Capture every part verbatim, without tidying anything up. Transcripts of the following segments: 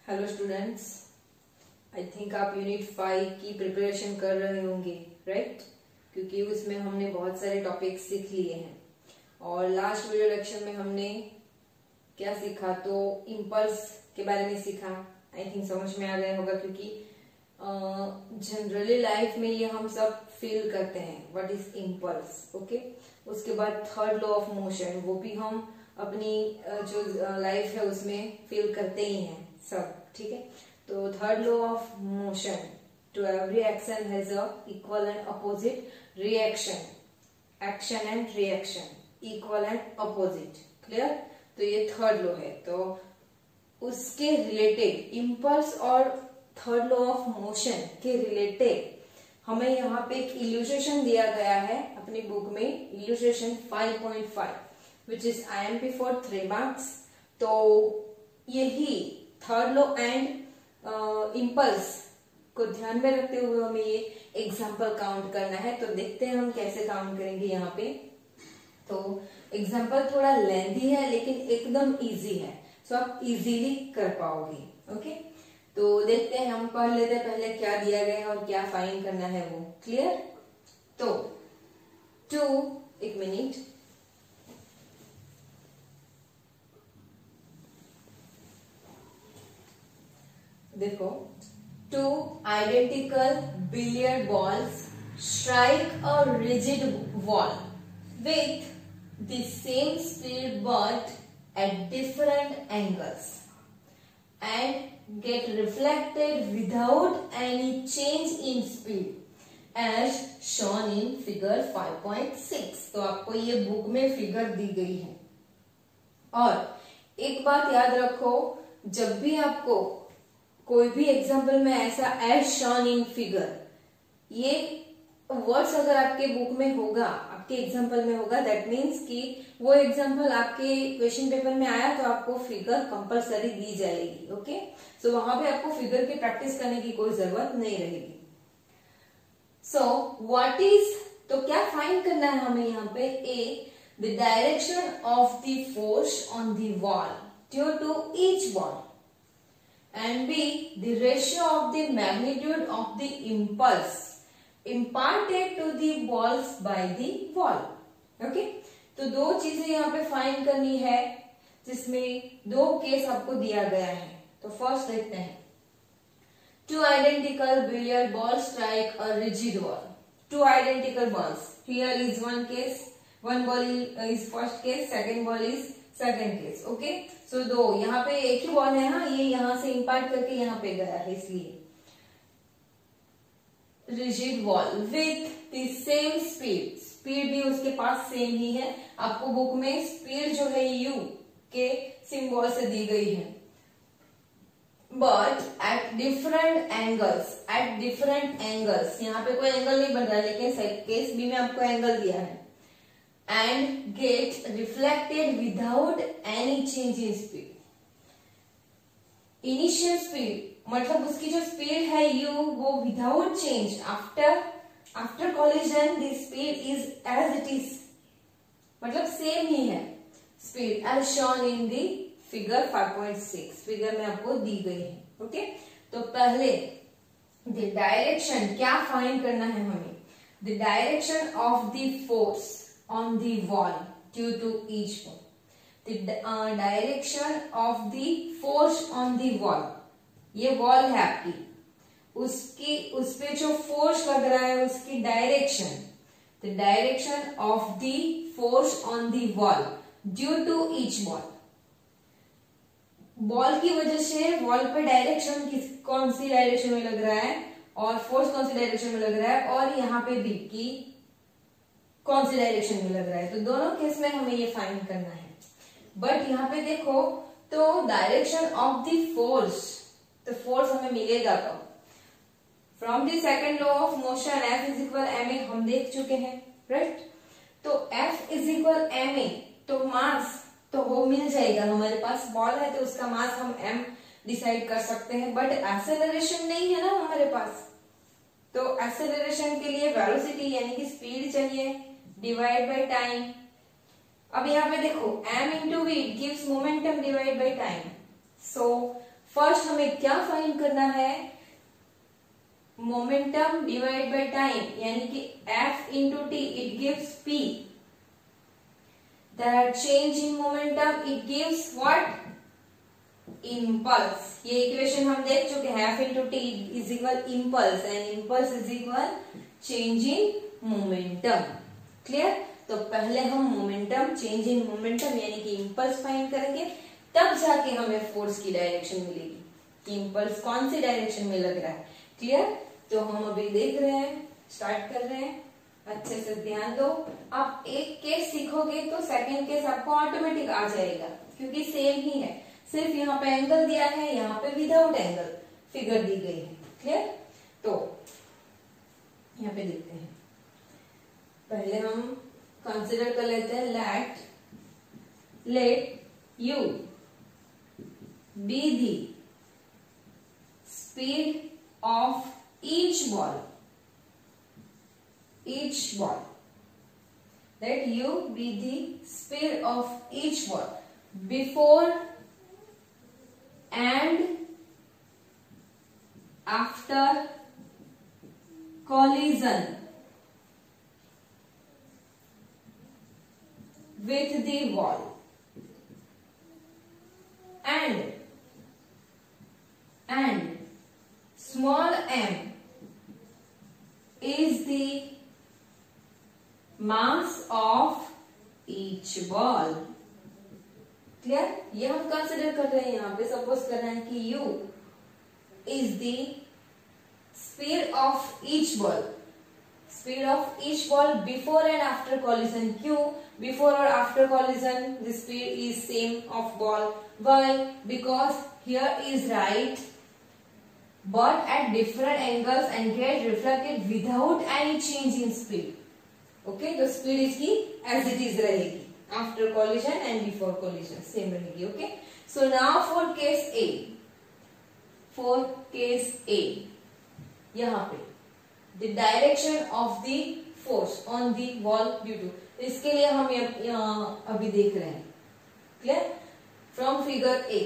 Hello students, I think आप unit five की preparation कर रहे होंगे, राइट? क्योंकि उसमें हमने बहुत सारे टॉपिक्स सीख लिए हैं और लास्ट वीडियो लेक्चर में हमने क्या सीखा, तो इम्पल्स के बारे में सीखा। आई थिंक समझ में आ गया होगा क्योंकि जनरली लाइफ में ये हम सब फील करते हैं, व्हाट इज इम्पल्स। ओके, उसके बाद थर्ड लॉ ऑफ मोशन, वो भी हम अपनी जो लाइफ है उसमें फील करते ही हैं सब, ठीक है। तो third law of motion, to every action has a equal and opposite reaction, action and reaction equal and opposite, clear. तो ये थर्ड लॉ है, तो उसके रिलेटेड इम्पल्स और थर्ड लॉ ऑफ मोशन के रिलेटेड हमें यहाँ पे एक इल्यूस्ट्रेशन दिया गया है अपनी बुक में, illustration five point five, which is I M P for three marks. तो यही थर्ड लॉ एंड इम्पल्स को ध्यान में रखते हुए हमें ये एग्जाम्पल काउंट करना है। तो देखते हैं हम कैसे काउंट करेंगे यहाँ पे। तो एग्जाम्पल थोड़ा लेंथी है लेकिन एकदम इजी है, सो आप इजीली कर पाओगे। ओके, तो देखते हैं, हम पढ़ लेते हैं पहले क्या दिया गया है और क्या फाइंड करना है वो, क्लियर। तो टू, एक मिनट, देखो, two identical billiard balls strike a rigid wall with the same speed but at different angles and get reflected without any change in speed as shown in figure five point six. तो आपको ये book में figure दी गई है। और एक बात याद रखो, जब भी आपको कोई भी एग्जाम्पल में ऐसा एज शॉन इन फिगर, ये वर्ड्स अगर आपके बुक में होगा, आपके एग्जाम्पल में होगा, दैट मीन्स कि वो एग्जाम्पल आपके क्वेश्चन पेपर में आया तो आपको फिगर कंपलसरी दी जाएगी। ओके, सो वहां पे आपको फिगर की प्रैक्टिस करने की कोई जरूरत नहीं रहेगी। सो व्हाट इज, तो क्या फाइंड करना है हमें यहाँ पे? A, the direction of the force on the wall due to each ball, and B, the ratio of the magnitude of the impulse imparted to the balls by the wall. Okay, तो दो चीजें यहाँ पे find करनी है जिसमें दो case आपको दिया गया है। तो फर्स्ट देखते हैं, two identical billiard ball strike a rigid wall. Two identical balls, here is one case, one ball is first case, second ball is second case. Okay, so दो, यहाँ पे एक ही बॉल है ना, ये यहाँ से इंपार्ट करके यहाँ पे गया है, इसलिए rigid wall with the same speed, speed भी उसके पास सेम ही है। आपको बुक में स्पीड जो है यू के सिंबल से दी गई है, but at different angles, at different angles, यहाँ पे कोई एंगल नहीं बन रहा है लेकिन केस बी में आपको एंगल दिया है, and get reflected without any change in speed. Initial speed मतलब उसकी जो स्पीड है u, वो without change, after after collision the speed is as it is, मतलब सेम ही है speed as shown in the figure five point six, figure में आपको दी गई है। Okay okay? तो पहले the direction क्या फाइंड करना है हमें? The direction of the force on the wall due to each ball, the uh, direction of the force on the wall, ये वॉल है आपकी, उसकी उस पे जो फोर्स लग रहा है उसकी direction, the direction of the force on the wall due to each ball, ball की वजह से वॉल पे डायरेक्शन किस कौन सी डायरेक्शन में लग रहा है और फोर्स कौन सी डायरेक्शन में लग रहा है, और यहाँ पे भी की कौन सी डायरेक्शन में लग रहा है। तो दोनों केस में हमें ये फाइंड करना है। बट यहाँ पे देखो, तो डायरेक्शन ऑफ द फोर्स, तो फोर्स हमें मिलेगा तो from the second law of motion, F is equal M A हम देख चुके हैं, राइट। तो F is equal M A, तो मास तो वो मिल जाएगा, हमारे पास बॉल है तो उसका मास हम m डिसाइड कर सकते हैं, बट एक्सेलरेशन नहीं है ना हमारे पास। तो एक्सेलरेशन के लिए वेलोसिटी यानी कि स्पीड चाहिए, डिवाइड बाय टाइम। अब यहाँ पे देखो m into V gives momentum divide by time, so first हमें क्या फाइंड करना है, मोमेंटम डिवाइड बाय टाइम, यानी कि F into T it gives P. That change in momentum it gives what, impulse. ये इक्वेशन हम देख चुके हैं. F into T is equal impulse and impulse is equal change in momentum. Clear. तो पहले हम मोमेंटम, चेंज इन मोमेंटम यानी कि इम्पल्स फाइंड करेंगे, तब जाके हमें फोर्स की डायरेक्शन मिलेगी कि इम्पल्स कौन सी डायरेक्शन में लग रहा है. क्लियर. तो हम अभी देख रहे हैं, स्टार्ट कर रहे हैं. अच्छे से ध्यान दो. आप एक केस सीखोगे तो सेकंड केस आपको ऑटोमेटिक आ जाएगा, क्योंकि सेम ही है. सिर्फ यहाँ पे एंगल दिया है, यहाँ पे विदाउट एंगल फिगर दी गई है. क्लियर. तो यहाँ पे देखते हैं. पहले हम कंसिडर कर लेते हैं, let let u be the speed of each ball, each ball. Let u be the speed of each ball before and after collision with the ball, and and small m is the mass of each ball. Clear. ये हम consider कर रहे हैं. यहाँ पे suppose कर रहे हैं कि u is the speed of each ball, speed of each ball before and after collision. q, before or after collision the speed is same of ball. Why? Because here is right but at different angles and get reflected without any change in speed. Okay, तो speed इसकी as it is रहेगी, after collision and before collision same रहेगी. Okay, so now for case A, for case A, यहाँ पे the direction of the force on the wall due to, इसके लिए हम यहाँ अभी देख रहे हैं. Clear? From figure A,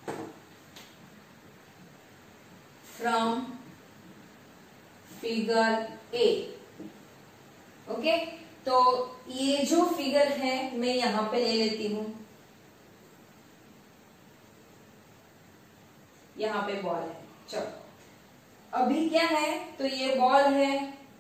from figure A. Okay okay? तो ये जो फिगर है मैं यहां पे ले लेती हूं. यहां पे बॉल है. चलो अभी क्या है, तो ये बॉल है.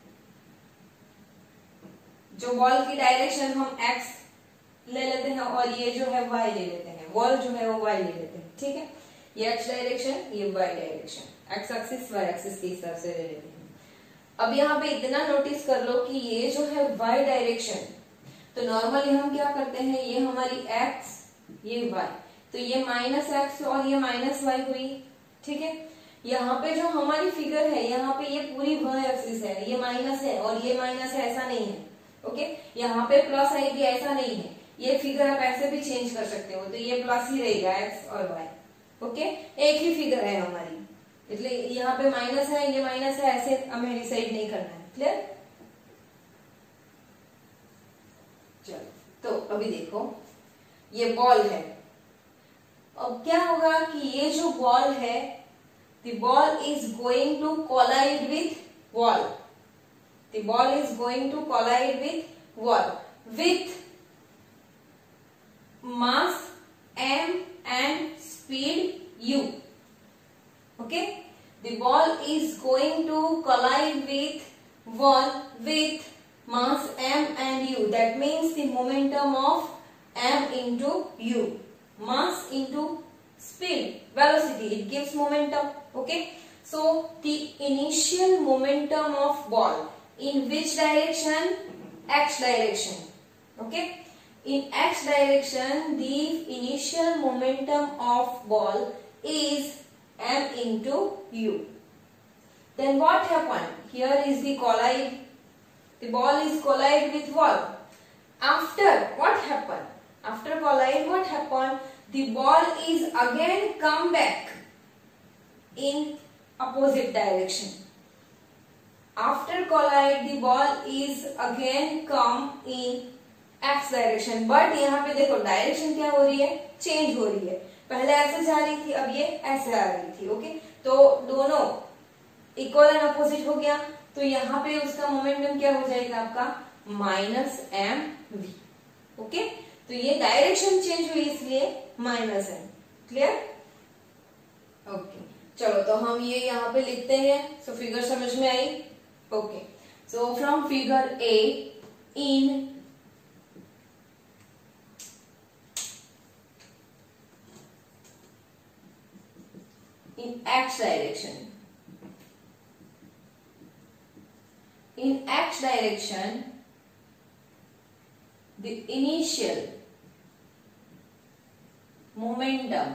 जो बॉल की डायरेक्शन हम x ले लेते हैं और ये जो है y ले लेते हैं. बॉल जो है वो y ले लेते हैं. ठीक है. ये x डायरेक्शन, ये y direction, x axis y axis के हिसाब से ले लेते हैं. अब यहाँ पे इतना नोटिस कर लो कि ये जो है y डायरेक्शन, तो नॉर्मली हम क्या करते हैं, ये हमारी x, ये y, तो ये माइनस एक्स और ये माइनस वाई हुई. ठीक है. यहाँ पे जो हमारी फिगर है, यहाँ पे ये पूरी y एक्सिस है, ये माइनस है और ये माइनस है, ऐसा नहीं है. ओके. यहाँ पे प्लस आएगी, ऐसा नहीं है. ये फिगर आप ऐसे भी चेंज कर सकते हो, तो ये प्लस ही रहेगा x और y. ओके. एक ही फिगर है हमारी, इसलिए यहाँ पे माइनस है, ये माइनस है, ऐसे हमें डिसाइड नहीं करना है. क्लियर. चलो तो अभी देखो, ये बॉल है. अब क्या होगा कि ये जो बॉल है, the ball is going to collide with wall. The ball is going to collide with wall with mass m and speed u. Okay, the ball is going to collide with wall with mass m and u. That means the momentum of m into u, mass into speed, velocity, it gives momentum. Okay, so the initial momentum of ball in which direction? X direction. Okay, in X direction the initial momentum of ball is m into u. Then what happened? Here is the collide. The ball is collide with wall. After what happened? After collide, what happened? The ball is again come back in opposite direction. After collide, the ball is again come in x direction. But यहाँ पे देखो direction क्या हो रही है, change हो रही है. पहले ऐसे जा रही थी, अब ये ऐसे आ रही थी। ओके, तो दोनों इक्वल एंड अपोजिट हो गया, तो यहाँ पे उसका मोमेंटम क्या हो जाएगा आपका माइनस एम वी। ओके, तो ये डायरेक्शन चेंज हुई इसलिए माइनस एम। क्लियर? ओके, चलो तो हम ये यहाँ पे लिखते हैं। सो फिगर समझ में आई? Okay, so from figure A, in in x direction, in x direction the initial momentum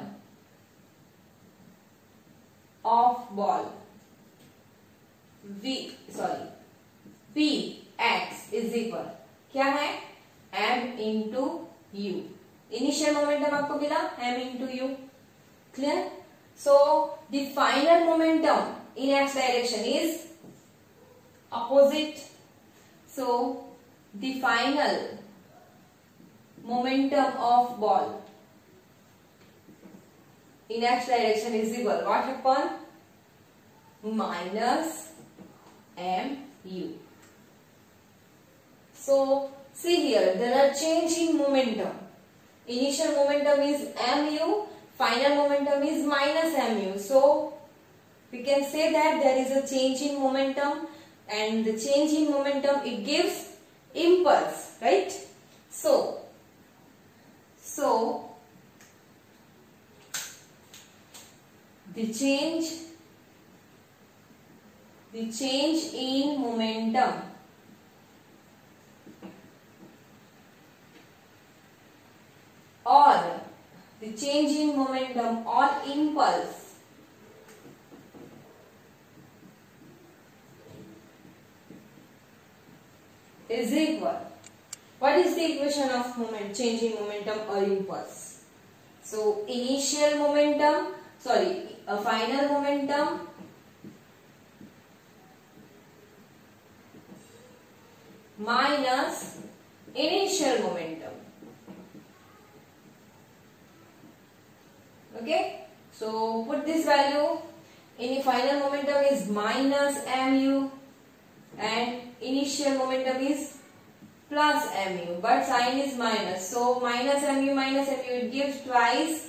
of ball v sorry p x is equal क्या है m into u। Initial momentum आपको मिला m into u। Clear? So the final momentum in x direction is opposite. So the final momentum of ball in x direction is equal what upon minus mu. So see here there are change in momentum. Initial momentum is mu. Final momentum is minus mu. So we can say that there is a change in momentum, and the change in momentum it gives impulse, right? So, so the change, the change in momentum or the change in momentum or impulse is equal. What is the equation of moment change in momentum or impulse? So initial momentum, sorry, a final momentum minus initial momentum. Okay, so put this value. In the final momentum is minus mu and initial momentum is plus mu, but sign is minus, so minus mu minus mu it gives twice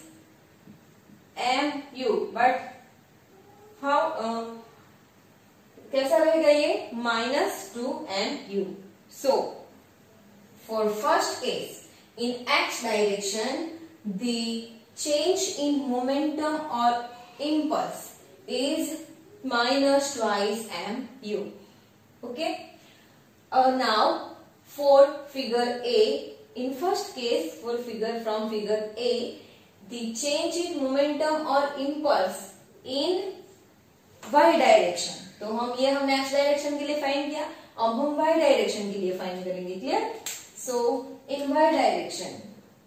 mu, but how uh, कैसा रहेगा ये minus two mu. So for first case in x direction the change in momentum or impulse is minus twice mu. Okay. Uh, now for figure A, in first case for figure from figure A, the change in momentum or impulse in y direction. तो हम ये हमने x direction के लिए find किया, अब हम y direction के लिए फाइंड करेंगे। Clear? So in y direction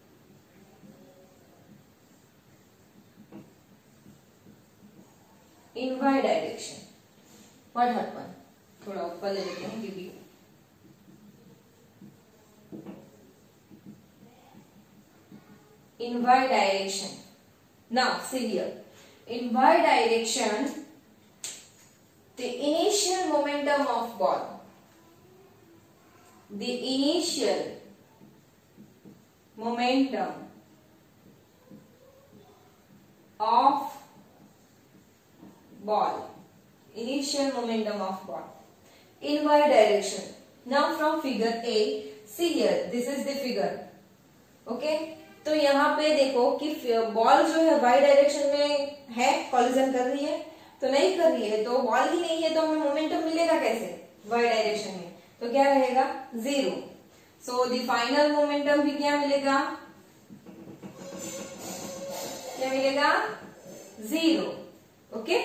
in y direction what happen? थोड़ा ऊपर ले लेते हैं क्योंकि in y direction, now see here, in y direction the initial momentum of ball, the initial momentum of ball, initial momentum of ball in y direction. Now from figure A, see here, this is the figure. Okay, तो यहाँ पे देखो कि ball जो है y direction में है, collision कर रही है तो नहीं कर रही है, तो बॉल ही नहीं है तो हमें मोमेंटम मिलेगा कैसे y डायरेक्शन में? तो क्या रहेगा zero. So the final momentum भी क्या मिलेगा, क्या मिलेगा zero. Okay,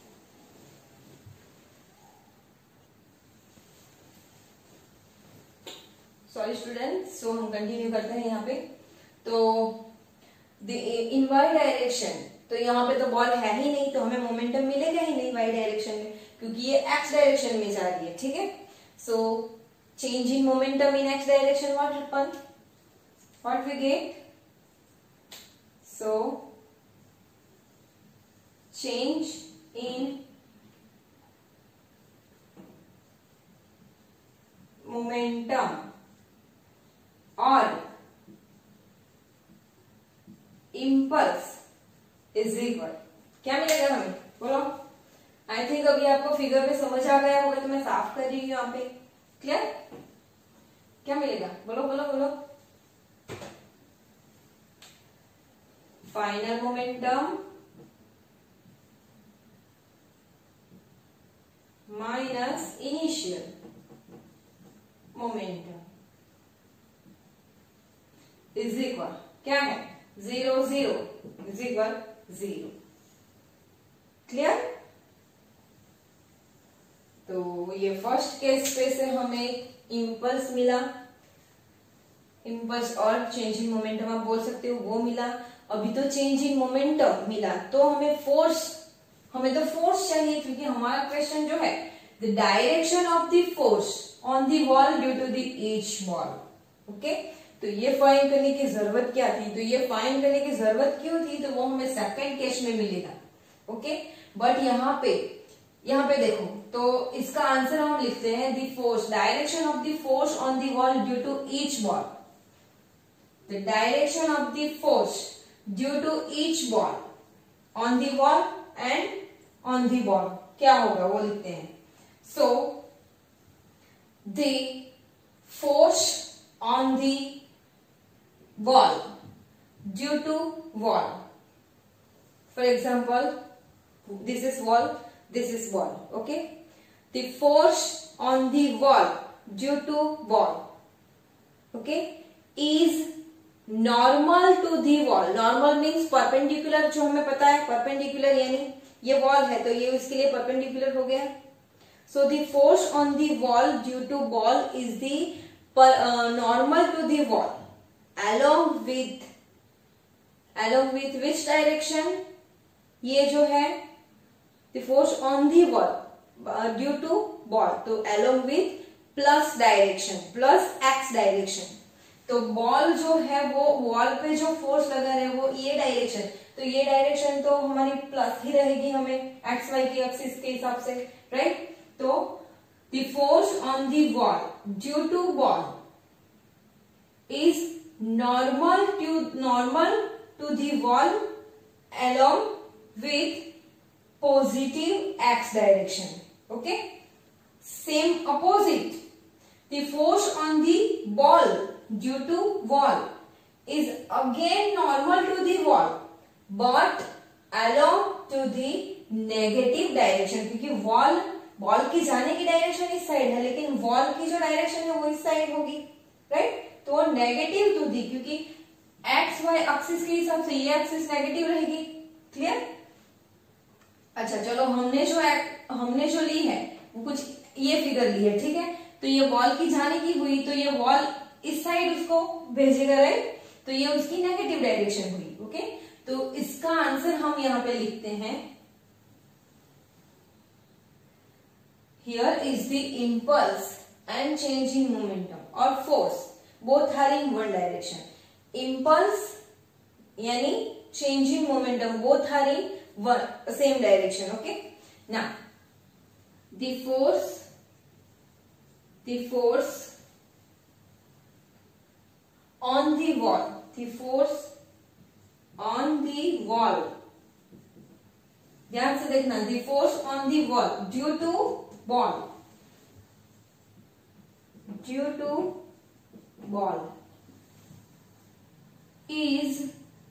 sorry students, so हम कंटिन्यू करते हैं यहाँ पे। तो इन वाई डायरेक्शन, तो यहाँ पे तो बॉल है ही नहीं तो हमें मोमेंटम मिलेगा ही नहीं वाई डायरेक्शन में, क्योंकि ये एक्स डायरेक्शन में जा रही है। ठीक है, so change in momentum in x direction, what happen, what we get, so change in momentum or impulse is equal, क्या मिलेगा हमें, बोलो। आई थिंक अभी आपको फिगर पे समझ आ गया होगा, तो मैं साफ कर रही हूँ यहाँ पे। क्लियर? क्या मिलेगा, बोलो बोलो बोलो। Final momentum minus initial momentum is equal, क्या है, zero zero is equal zero. Clear? तो ये फर्स्ट केस पे से हमें इम्पल्स मिला, इम्पल्स और चेंज इन मोमेंटम आप बोल सकते हो, वो मिला। अभी तो चेंज इन मोमेंटम मिला, तो हमें फोर्स, हमें तो फोर्स चाहिए, क्योंकि हमारा क्वेश्चन जो है the direction of the force on the wall due to the each ball. Okay, तो ये फाइंड करने की जरूरत क्या थी, तो ये फाइंड करने की जरूरत क्यों थी, तो वो हमें सेकंड केस में मिलेगा। ओके, बट यहाँ पे यहाँ पे देखो, तो इसका आंसर हम लिखते हैं the force, direction of the force on the wall due to each ball, the direction of the force due to each ball on the wall and on the ball, क्या होगा वो लिखते हैं। So the force on the wall due to wall, for example this is wall, this is wall. Okay, the force on the wall due to wall, okay, is normal to the wall. Normal means perpendicular, जो हमें पता है perpendicular, यानी ये wall है तो ये इसके लिए perpendicular हो गया। So the force on the wall due to wall is the per, uh, normal to the wall along with along with which direction, ये जो है the force on the wall uh, due to ball, तो along with plus direction, plus x direction। तो ball जो है वो wall पे जो फोर्स लगा रहे वो ये डायरेक्शन, तो ये डायरेक्शन तो हमारी प्लस ही रहेगी हमें एक्स वाई की एक्सिस के हिसाब से, राइट। तो the force on the wall due to ball is normal to normal to the wall along with positive x direction. Okay, same opposite, the force on the ball due to wall is again normal to the wall but along to the negative direction, क्योंकि wall ball की जाने की direction इस side है, लेकिन wall की जो direction है वो इस साइड होगी, राइट। तो वो नेगेटिव टू दी, क्योंकि एक्स वाई एक्सिस के हिसाब से ये एक्सिस नेगेटिव रहेगी। क्लियर? अच्छा चलो, हमने जो हमने जो ली है वो कुछ ये फिगर ली है, ठीक है। तो ये वॉल की जाने की हुई, तो ये वॉल इस साइड उसको भेजेगा, राइट। तो ये उसकी नेगेटिव डायरेक्शन हुई। ओके, तो इसका आंसर हम यहाँ पे लिखते हैं, here is the impulse and change in momentum or force, both are in one direction. Impulse यानी change in momentum, both are in one same direction. Okay, now the force the force on the wall the force on the wall, ध्यान से देखना, the force on the wall due to ball due to ball is,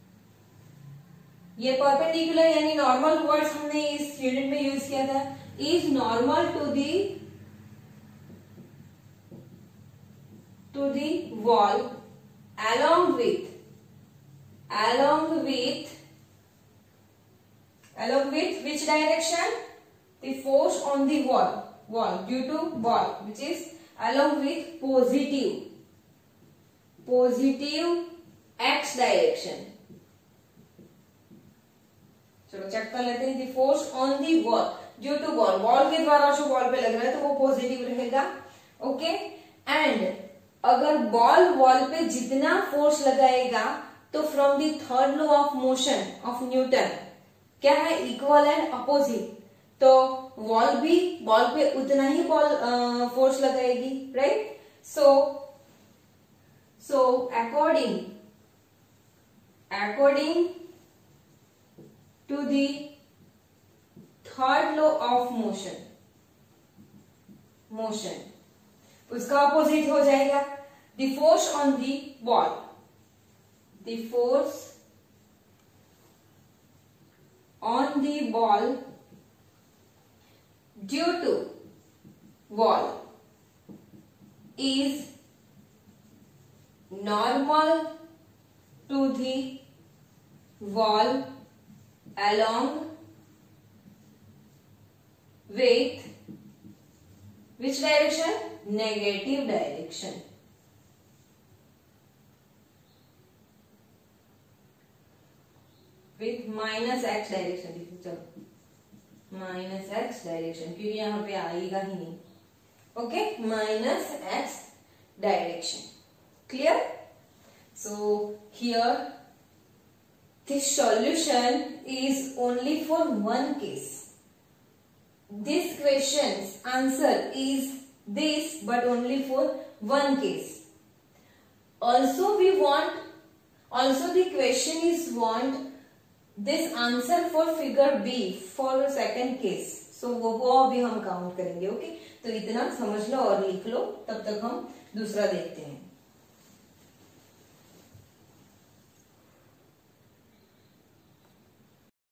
ये perpendicular यानी normal words हमने इस unit में use किया था, is normal to the to the wall along with along with along with which direction, the force on the wall wall due to ball, which is along with positive positive x direction। चलो check कर लेते हैं, the force on the wall due to ball, ball के द्वारा जो ball पे लग रहा है तो वो पॉजिटिव रहेगा। ओके, एंड अगर बॉल वॉल पे जितना फोर्स लगाएगा तो from the third law of motion of Newton, क्या है, इक्वल एंड अपोजिट, तो वॉल भी बॉल पे उतना ही बॉल फोर्स लगाएगी, right. So so according according to the third law of motion motion उसका अपोजिट हो जाएगा the force on the ball, the force on the ball due to wall is normal to the wall along with which direction? Negative direction. With minus x direction, चलो minus x direction, क्योंकि यहाँ पे आएगा ही नहीं, okay, minus x direction, clear. So here this solution is only for one case, this questions answer is this but only for one case. Also we want, also the question is want this answer for figure B for second case. So वो वो अभी हम count करेंगे, okay okay? तो इतना समझ लो और लिख लो, तब तक हम दूसरा देखते हैं.